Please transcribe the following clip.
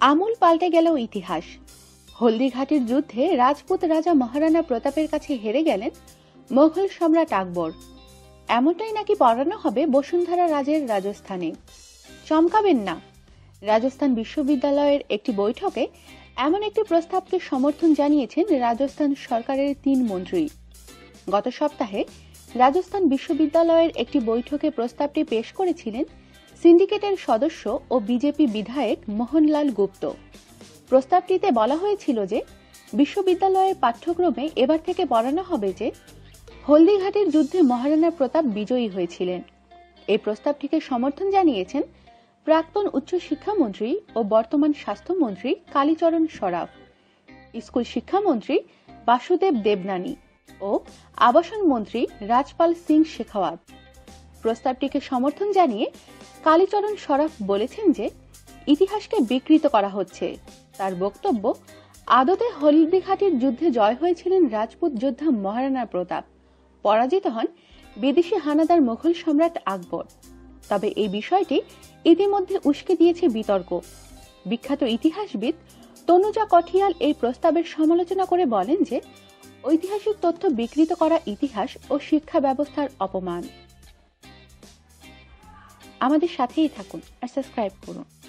আমূল পাল্টে গেল ইতিহাস। হলদিঘাটির যুদ্ধে রাজপুত রাজা মহারানা প্রতাপের কাছে হেরে গেলেন মোগল সম্রাট আকবর। এমনটাই নাকি পড়ানো হবে বসুন্ধরা রাজের রাজস্থানে। চমকাবেন না, রাজস্থান বিশ্ববিদ্যালয়ের একটি বৈঠকে এমন একটি প্রস্তাবকে সমর্থন জানিয়েছেন রাজস্থান সরকারের 3 মন্ত্রী। গত সপ্তাহে রাজস্থান বিশ্ববিদ্যালয়ের একটি বৈঠকে প্রস্তাবটি পেশ করেছিলেন সিন্ডিকেটের সদস্য ও বিজেপি বিধায়ক মোহনলাল গুপ্ত। প্রস্তাবটিতে বলা হয়েছিল যে বিশ্ববিদ্যালয়ের পাঠ্যক্রমে এবার থেকে পড়ানো হবে যে হলদিঘাটের যুদ্ধে মহারানা প্রতাপ বিজয়ী হয়েছিলেন। এই প্রস্তাবটিকে সমর্থন জানিয়েছেন প্রাক্তন উচ্চশিক্ষামন্ত্রী ও বর্তমান স্বাস্থ্যমন্ত্রী কালীচরণ সরাফ, স্কুল শিক্ষামন্ত্রী বাসুদেব দেবনানী ও আবাসন মন্ত্রী রাজপাল সিং শেখাওয়াত। প্রস্তাবটিকে সমর্থন জানিয়ে কালীচরণ সরাফ বলেছেন যে ইতিহাসকে বিকৃত করা হচ্ছে। তার বক্তব্য, আদতে হলদিঘাটির যুদ্ধে জয় হয়েছিলেন রাজপুত যোদ্ধা মহারানা প্রতাপ, পরাজিত হন বিদেশি হানাদার মুঘল সম্রাট আকবর। তবে এই বিষয়টি ইতিমধ্যে উস্কে দিয়েছে বিতর্ক। বিখ্যাত ইতিহাসবিদ তনুজা কঠিয়াল এই প্রস্তাবের সমালোচনা করে বলেন যে ঐতিহাসিক তথ্য বিকৃত করা ইতিহাস ও শিক্ষা ব্যবস্থার অপমান। আমাদের সাথেই থাকুন আর সাবস্ক্রাইব করুন।